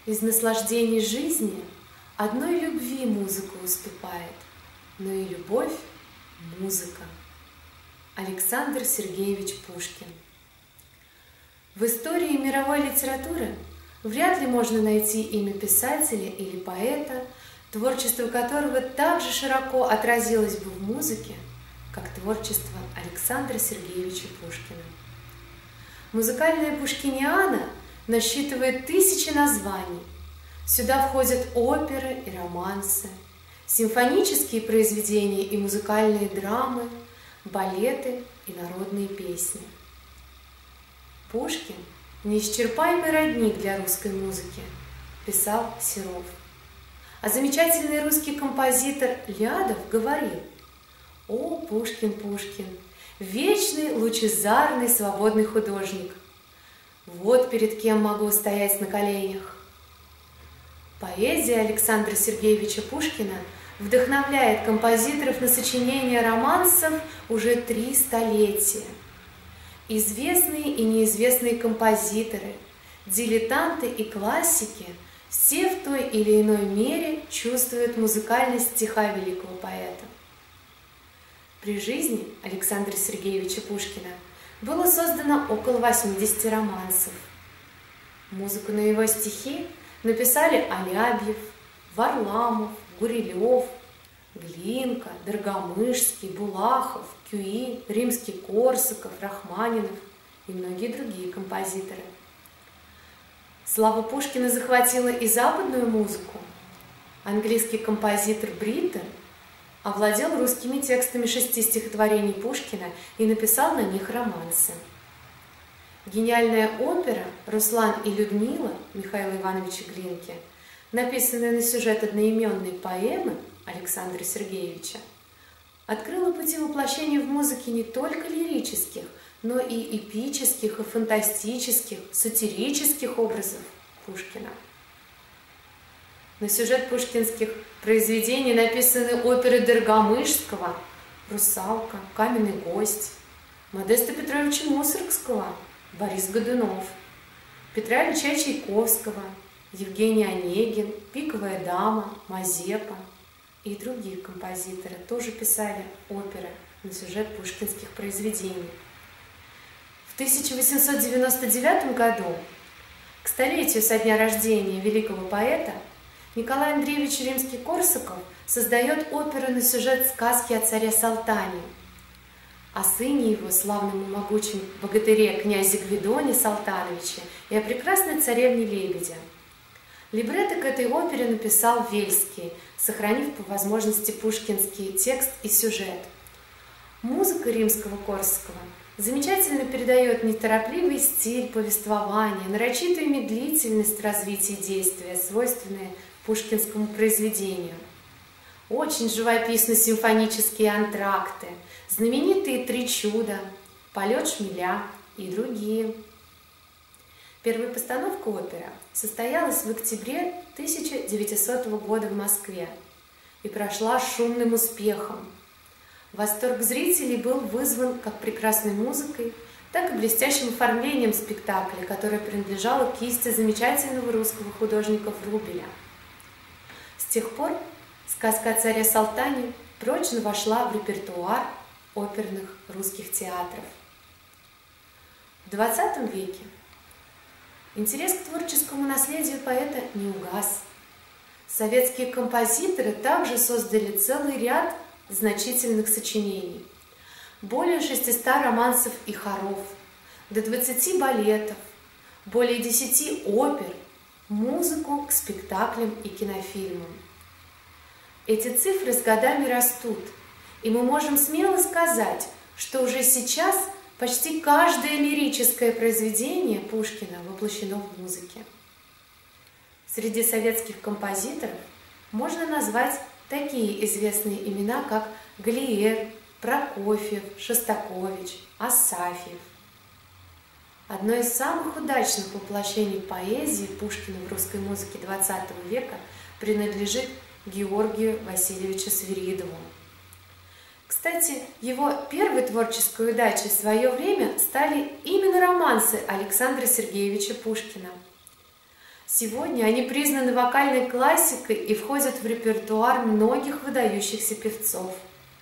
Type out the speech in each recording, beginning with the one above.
Из наслаждений жизни одной любви музыка уступает, но и любовь – музыка. Александр Сергеевич Пушкин. В истории мировой литературы вряд ли можно найти имя писателя или поэта, творчество которого так же широко отразилось бы в музыке, как творчество Александра Сергеевича Пушкина. Музыкальная пушкиниана насчитывает тысячи названий. Сюда входят оперы и романсы, симфонические произведения и музыкальные драмы, балеты и народные песни. Пушкин – неисчерпаемый родник для русской музыки, писал Серов. А замечательный русский композитор Лядов говорил: «О, Пушкин, Пушкин, вечный, лучезарный, свободный художник! Вот перед кем могу стоять на коленях». Поэзия Александра Сергеевича Пушкина вдохновляет композиторов на сочинение романсов уже 3 столетия. Известные и неизвестные композиторы, дилетанты и классики все в той или иной мере чувствуют музыкальность стиха великого поэта. При жизни Александра Сергеевича Пушкина было создано около 80 романсов. Музыку на его стихи написали Алябьев, Варламов, Гурилев, Глинка, Доргомышский, Булахов, Кюи, Римский-Корсаков, Рахманинов и многие другие композиторы. Слава Пушкина захватила и западную музыку. Английский композитор Бриттон овладел русскими текстами 6 стихотворений Пушкина и написал на них романсы. Гениальная опера «Руслан и Людмила» Михаила Ивановича Глинки, написанная на сюжет одноименной поэмы Александра Сергеевича, открыла пути воплощения в музыке не только лирических, но и эпических, и фантастических, сатирических образов Пушкина. На сюжет пушкинских произведений написаны оперы Доргомышского «Русалка», «Каменный гость», Модеста Петровича Мусоргского, Борис Годунов, Петра Ильича Чайковского, Евгений Онегин, «Пиковая дама», Мазепа и другие композиторы тоже писали оперы на сюжет пушкинских произведений. В 1899 году, к столетию со дня рождения великого поэта, Николай Андреевич Римский-Корсаков создает оперу на сюжет сказки о царе Салтане, о сыне его, славном и могучем богатыре князе Гвидоне Салтановиче и о прекрасной царевне Лебедя. Либретто к этой опере написал Вельский, сохранив по возможности пушкинский текст и сюжет. Музыка Римского-Корсакова замечательно передает неторопливый стиль повествования, нарочитую медлительность развития действия, свойственные пушкинскому произведению. Очень живописны симфонические антракты, знаменитые «Три чуда», «Полет шмеля» и другие. Первая постановка оперы состоялась в октябре 1900 года в Москве и прошла шумным успехом. Восторг зрителей был вызван как прекрасной музыкой, так и блестящим оформлением спектакля, которое принадлежало кисти замечательного русского художника Врубеля. С тех пор сказка о царе Салтане прочно вошла в репертуар оперных русских театров. В XX веке интерес к творческому наследию поэта не угас. Советские композиторы также создали целый ряд значительных сочинений. Более 600 романсов и хоров, до 20 балетов, более 10 опер, музыку к спектаклям и кинофильмам. Эти цифры с годами растут, и мы можем смело сказать, что уже сейчас почти каждое лирическое произведение Пушкина воплощено в музыке. Среди советских композиторов можно назвать такие известные имена, как Галиер, Прокофьев, Шостакович, Асафьев. Одно из самых удачных воплощений поэзии Пушкина в русской музыке XX века принадлежит Георгию Васильевичу Свиридову. Кстати, его первой творческой удачей в свое время стали именно романсы Александра Сергеевича Пушкина. Сегодня они признаны вокальной классикой и входят в репертуар многих выдающихся певцов.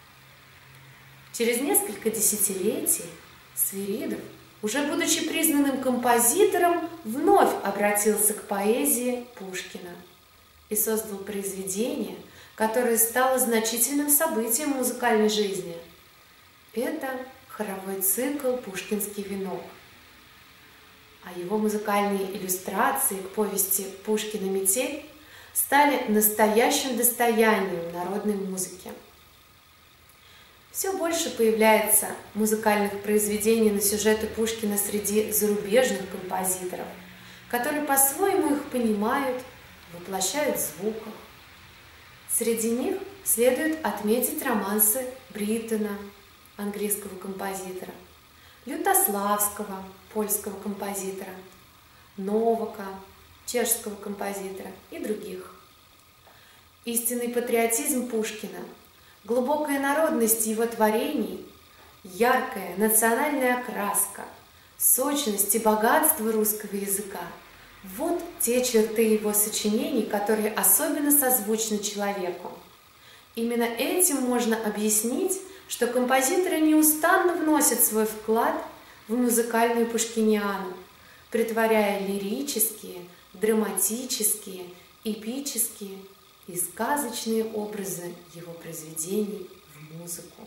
Через несколько десятилетий Свиридов, уже будучи признанным композитором, вновь обратился к поэзии Пушкина и создал произведение, которое стало значительным событием музыкальной жизни. Это хоровой цикл «Пушкинский венок». А его музыкальные иллюстрации к повести «Пушкина метель» стали настоящим достоянием народной музыки. Все больше появляется музыкальных произведений на сюжеты Пушкина среди зарубежных композиторов, которые по-своему их понимают, воплощают в звуках. Среди них следует отметить романсы Бриттона, английского композитора, Лютославского, польского композитора, Новака, чешского композитора и других. Истинный патриотизм Пушкина, глубокая народность его творений, яркая национальная окраска, сочность и богатство русского языка – вот те черты его сочинений, которые особенно созвучны человеку. Именно этим можно объяснить, что композиторы неустанно вносят свой вклад в музыкальную пушкиниану, претворяя лирические, драматические, эпические и сказочные образы его произведений в музыку.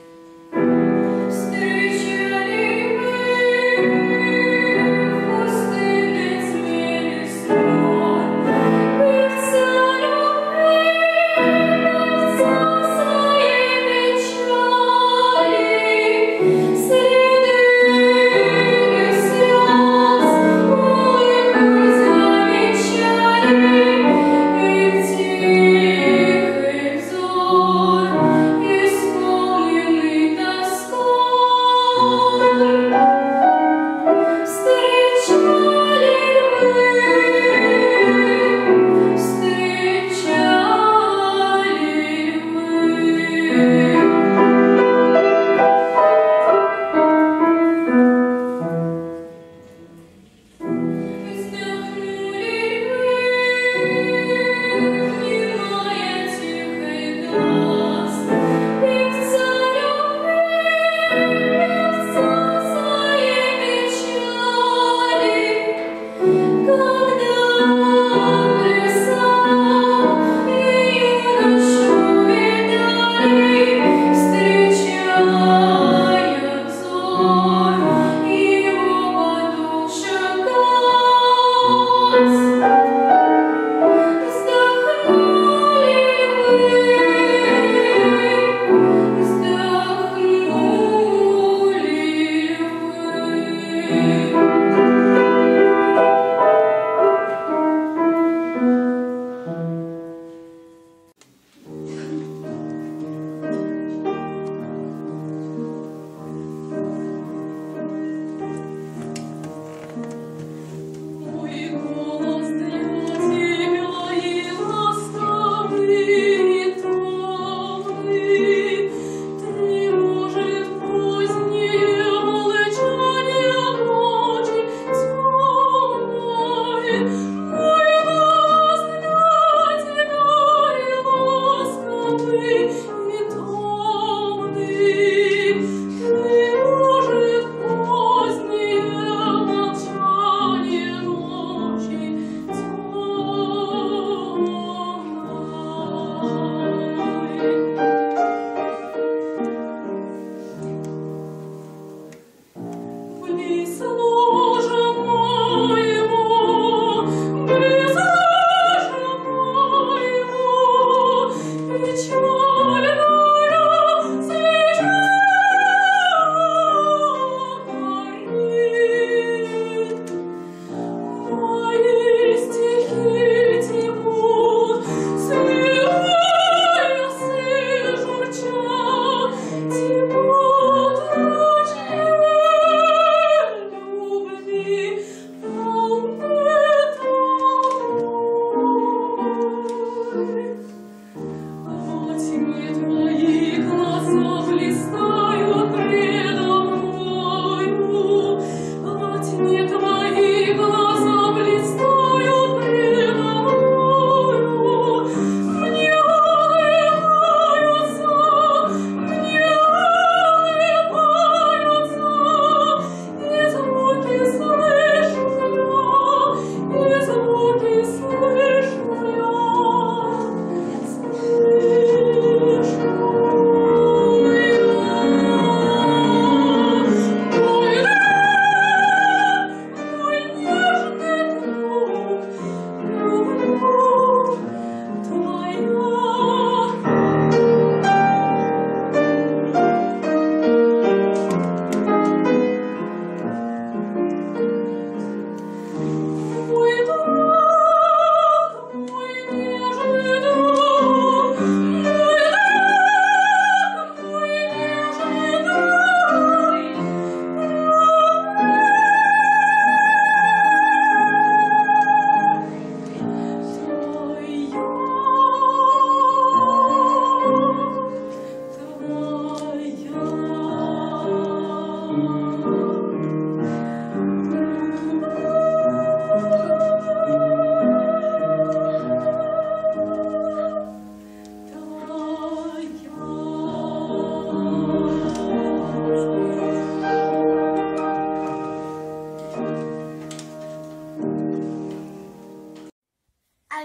Встречали мы в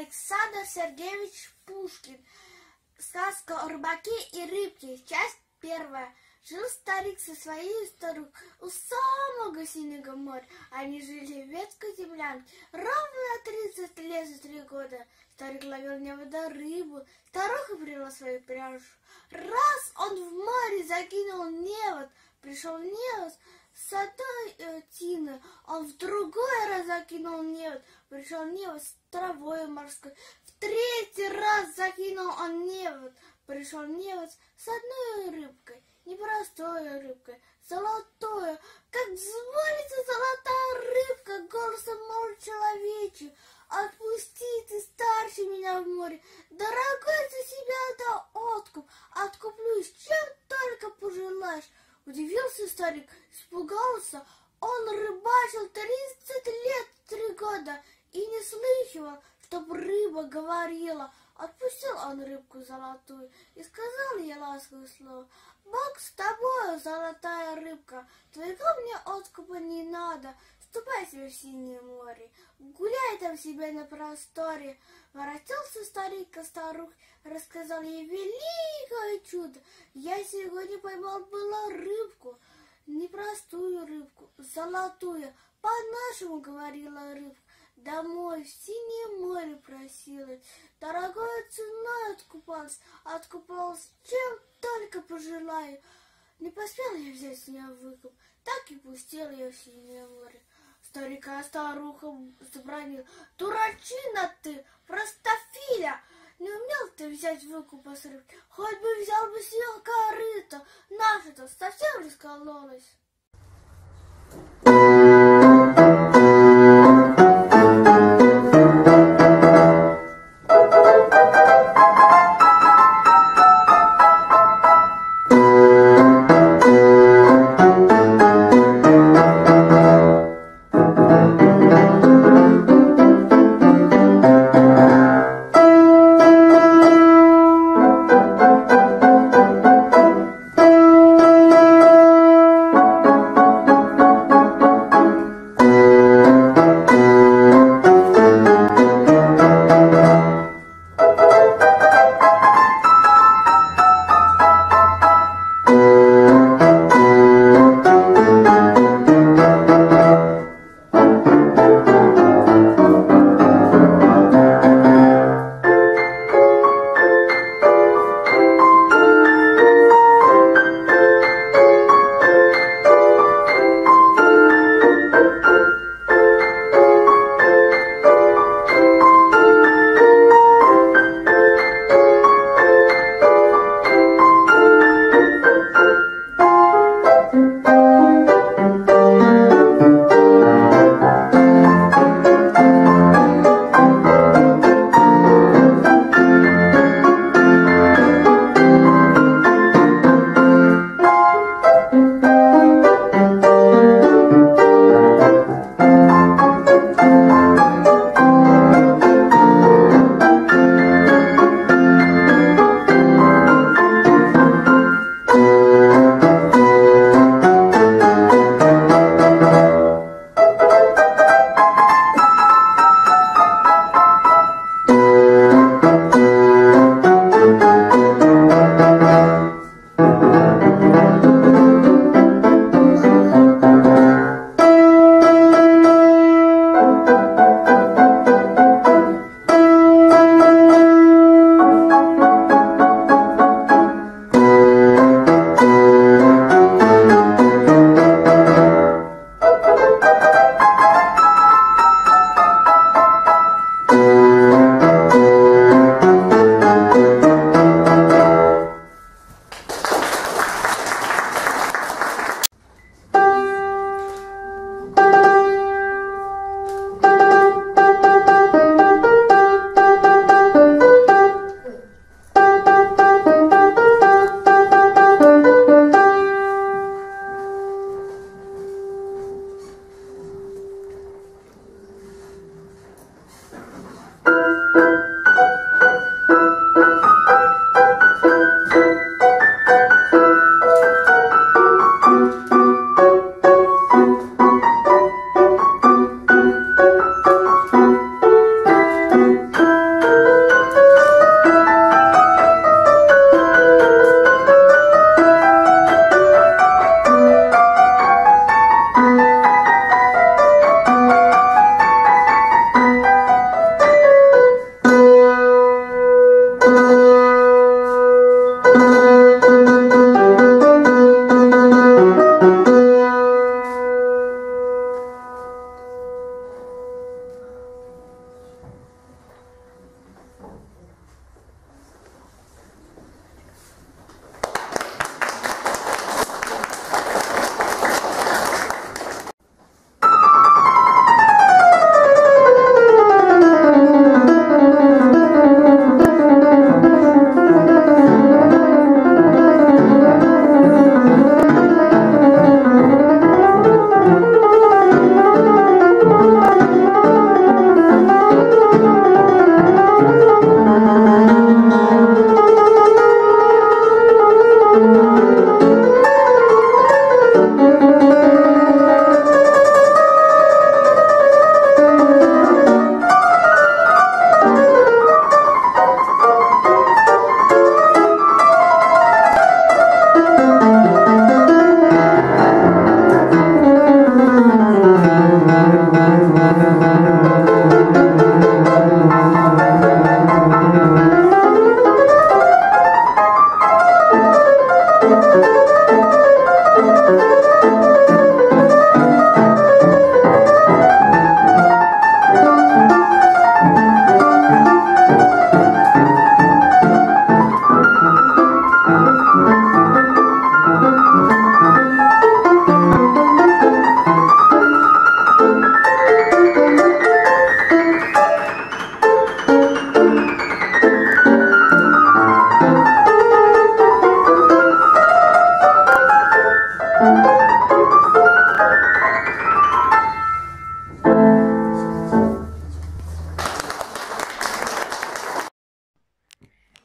Александр Сергеевич Пушкин. Сказка о рыбаке и рыбке. Часть первая. Жил старик со своей старухой у самого синего моря. Они жили в ветской землянке. Ровно 30 лет за 3 года. Старик ловил невода рыбу. Старуха привела свою пряжу. Раз он в море закинул невод, пришел невод с одной тины. Он в другой раз закинул невод, пришел невод с травой морской. В 3-й раз закинул он невод, пришел невод с одной рыбкой. Непростой рыбкой, золотой, как взвалится золотая рыбка голосом моря человечий. Отпусти ты, старше меня в море, дорогой за себя да откуп, откуплюсь, чем только пожелаешь. Удивился старик, испугался, он рыбачил 30 лет, 3 года, и не слыхивал, чтоб рыба говорила. Отпустил он рыбку золотую и сказал ей ласковое слово: «Бог с тобою, золотая рыбка, твоего мне откупа не надо, ступай себе в синее море, гуляй там себе на просторе». Воротился старик ко старухе, рассказал ей великое чудо. Я сегодня поймал было рыбку, непростую рыбку, золотую, по-нашему говорила рыбка. Домой в синее море просилась, дорогой ценой откупалась, чем только пожелаю. Не поспела я взять с нее выкуп, так и пустила ее в синее море. Старика старуха забронила: «Дурачина ты, простофиля! Не умел ты взять выкупа с рыбки, хоть бы взял бы с нее корыто, наша-то совсем раскололась».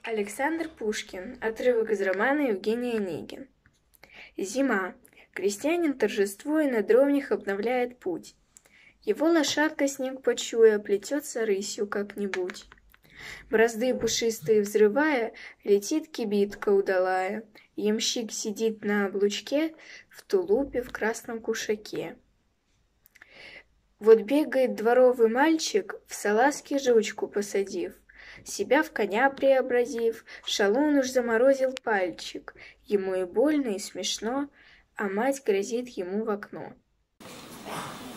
Александр Пушкин. Отрывок из романа Евгений Онегин. Зима. Крестьянин, торжествуя, на дровнях обновляет путь. Его лошадка, снег почуя, плетется рысью как-нибудь. Бразды пушистые взрывая, летит кибитка удалая. Ямщик сидит на облучке, в тулупе, в красном кушаке. Вот бегает дворовый мальчик, в салазки жучку посадив. Себя в коня преобразив, шалун уж заморозил пальчик. Ему и больно, и смешно, а мать грозит ему в окно.